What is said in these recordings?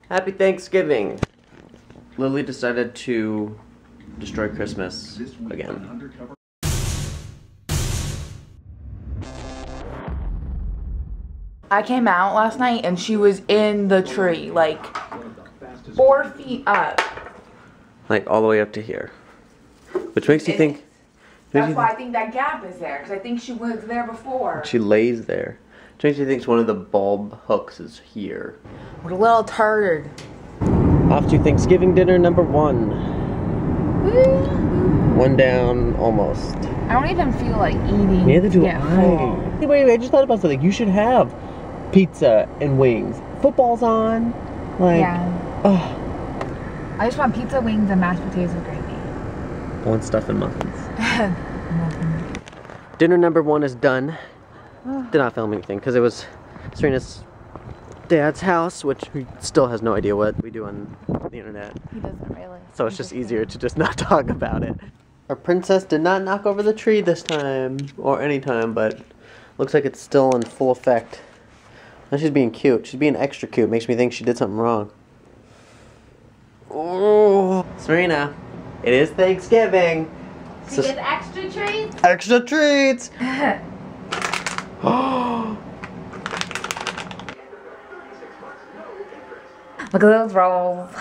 Happy Thanksgiving! Lily decided to destroy Christmas again. I came out last night and she was in the tree, like 4 feet up. Like all the way up to here. Which makes you think... That's why I think that gap is there, because I think she was there before. She lays there. Which makes you think one of the bulb hooks is here. What a little turd. Off to Thanksgiving dinner number 1. One down, almost. I don't even feel like eating. Neither do I. Hey, wait, I just thought about something. You should have pizza and wings. Football's on. Like, yeah. Oh. I just want pizza, wings, and mashed potatoes with gravy. I want stuff and muffins. Dinner number 1 is done. Did not film anything because it was Serena's dad's house, which he still has no idea what we do on the internet. He doesn't really. So it's just easier to just not talk about it. Our princess did not knock over the tree this time, or any time, but looks like it's still in full effect. Now she's being cute. She's being extra cute. Makes me think she did something wrong. Oh, Serena, it is Thanksgiving. So get extra treats? Extra treats! Look at those rolls.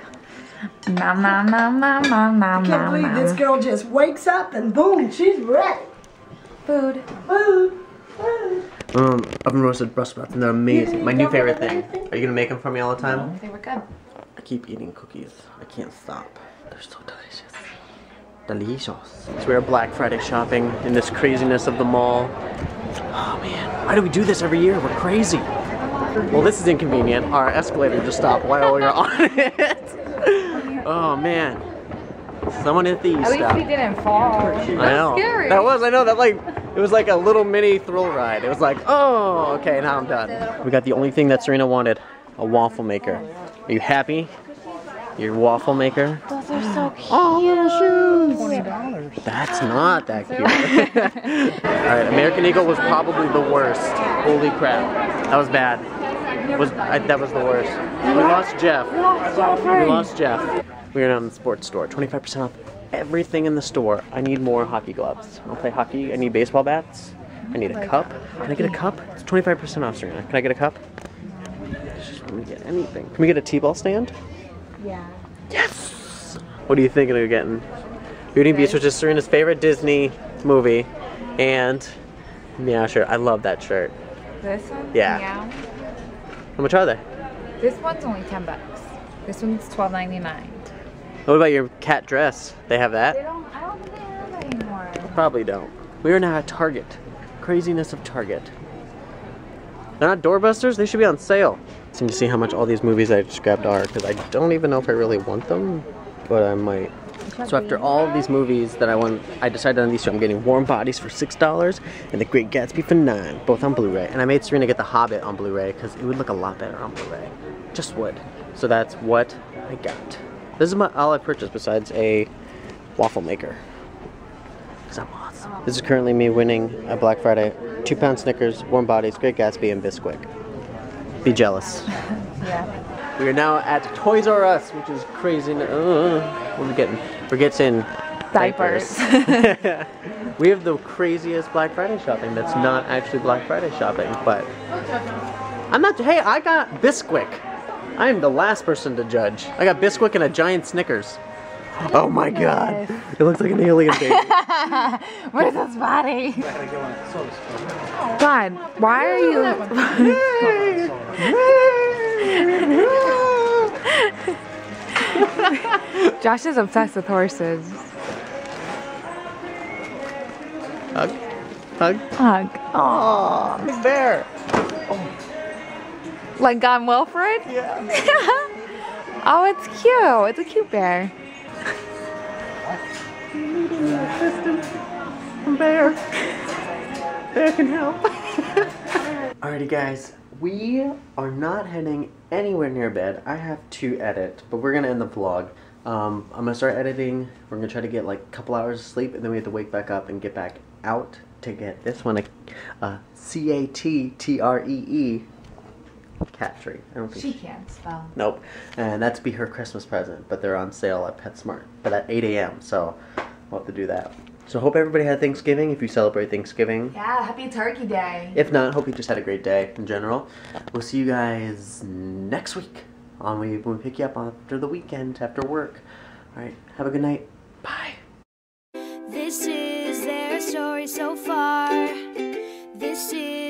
Nom nom nom nom nom nom. I can't believe this girl just wakes up and boom, she's ready. Food. Food. Food. Oven roasted Brussels sprouts, and they're amazing. My new favorite thing. Are you gonna make them for me all the time? They were good. I keep eating cookies. I can't stop. They're so delicious. Delicious. So we're Black Friday shopping in this craziness of the mall. Oh man, why do we do this every year? We're crazy. Well, this is inconvenient. Our escalator just stopped while we were on it. Oh man. Someone hit the At least we didn't fall. I know. Scary. I know that, like, it was like a little mini thrill ride. It was like, oh, okay, now I'm done. We got the only thing that Serena wanted, a waffle maker. Are you happy? Your waffle maker? Those are so cute. Oh, little shoes. $20. That's not that cute. Alright, American Eagle was probably the worst. Holy crap. That was bad. That was the worst. We lost Jeff. We lost Jeff. We are now in the sports store. 25% off everything in the store. I need more hockey gloves. I'll play hockey. I need baseball bats. I need a cup. Can I get a cup? It's 25% off, Serena. Can I get a cup? Just let me get anything. Can we get a T-ball stand? Yeah. Yes! What are you thinking of getting? Beauty and Beast, which is Serena's favorite Disney movie. And, yeah, sure. I love that shirt. This one? Yeah. How much are they? This one's only $10. This one's $12.99. What about your cat dress? They have that? I don't think they have that anymore. Probably don't. We are now at Target. Craziness of Target. They're not doorbusters? They should be on sale. Seem to see how much all these movies I just grabbed are, because I don't even know if I really want them, but I might. So after all of these movies that I decided on these two. I'm getting Warm Bodies for $6 and The Great Gatsby for $9, both on Blu-ray. And I made Serena get The Hobbit on Blu-ray because it would look a lot better on Blu-ray. Just would. So that's what I got. This is all I purchased besides a waffle maker. Because I'm awesome. This is currently me winning at Black Friday. 2-pound Snickers, Warm Bodies, Great Gatsby, and Bisquick. Be jealous. Yeah. We are now at Toys R Us, which is crazy. What are we getting? We're getting diapers. We have the craziest Black Friday shopping that's not actually Black Friday shopping, but I'm not. Hey, I got Bisquick. I am the last person to judge. I got Bisquick and a giant Snickers. Oh my god. It looks like an alien baby. Where's his body? God, why are you... Josh is obsessed with horses. Hug. Hug. Hug. Aww. Big bear. Like Gone Wilfred? Yeah. Oh, it's cute. It's a cute bear. Bear. Bear can help. Alrighty guys, we are not heading anywhere near bed. I have to edit, but we're gonna end the vlog. I'm gonna start editing. We're gonna try to get like a couple hours of sleep, and then we have to wake back up and get back out to get this one, a CATTREE cat tree. I don't think She can't spell. Nope. And that's be her Christmas present, but they're on sale at PetSmart. But at 8 a.m., so we'll have to do that. So hope everybody had Thanksgiving, if you celebrate Thanksgiving. Yeah, happy Turkey Day. If not, hope you just had a great day in general. We'll see you guys next week when we pick you up after the weekend, after work. Alright, have a good night. Bye. This is their story so far. This is